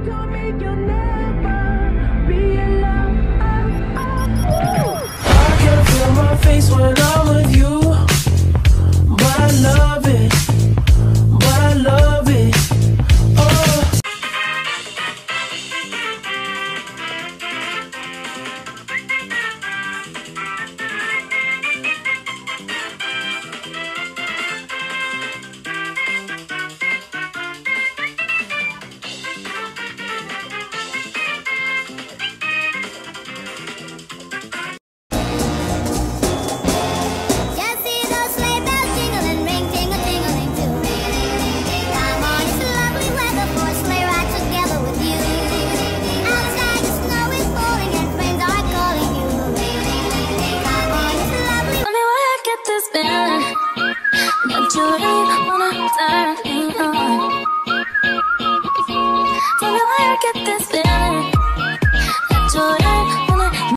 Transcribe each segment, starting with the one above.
told me you'll never be alone. I can feel my face when I'm with you, but I love it, but I love it. Oh. Don't you really wanna turn me on? Tell me where I get this feeling. Don't you really wanna?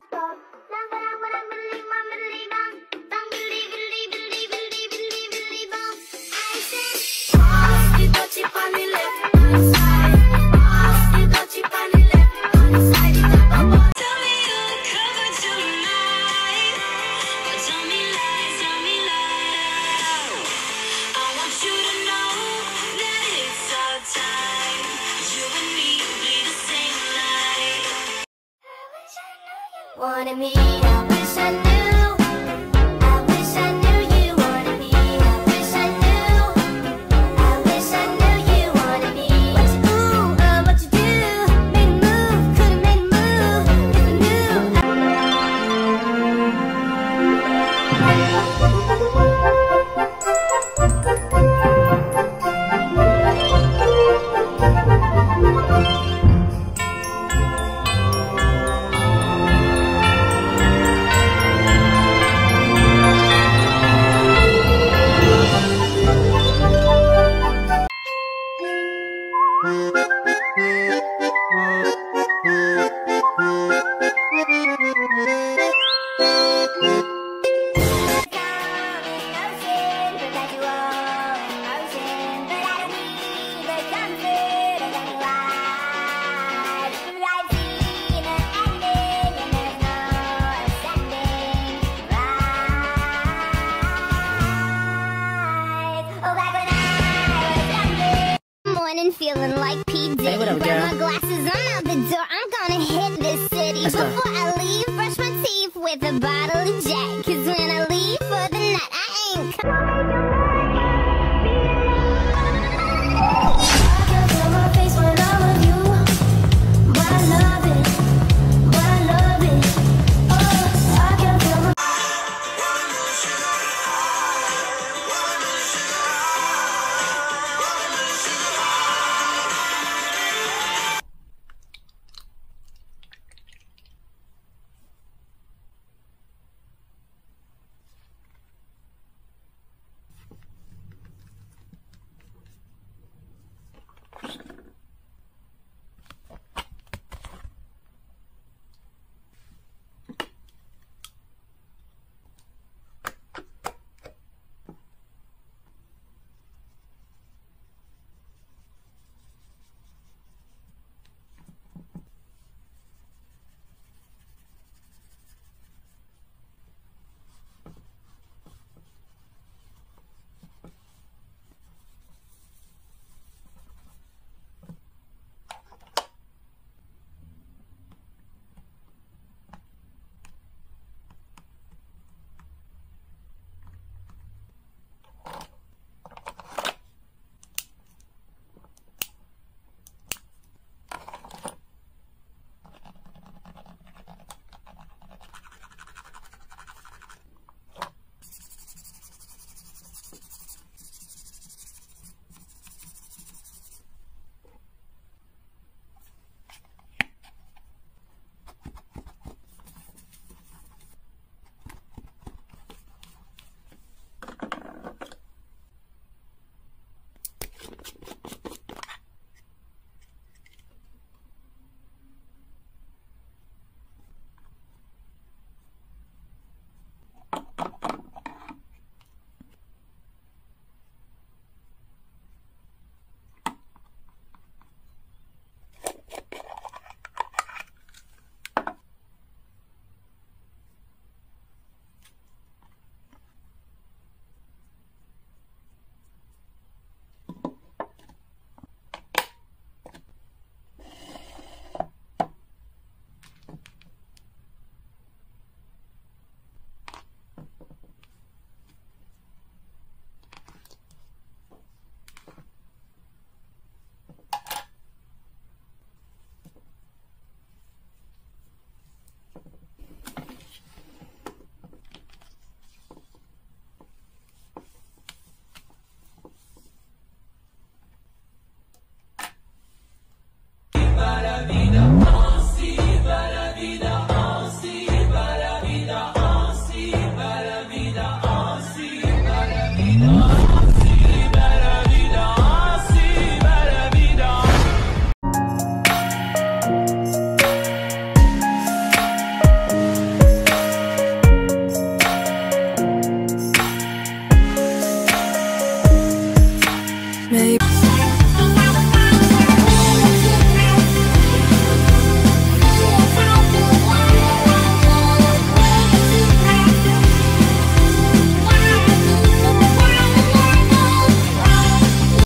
Wanted me, I wish I knew. I wish I knew you wanted me. I wish I knew. I wish I knew you wanted me. What you do, what you do. Made a move, could've made a move if I feeling like P. Diddy. Hey, what up, girl? Grab my glasses, I'm out the door. I'm gonna hit this city. Let's go. Before I leave, brush my teeth with a bottle of Jack.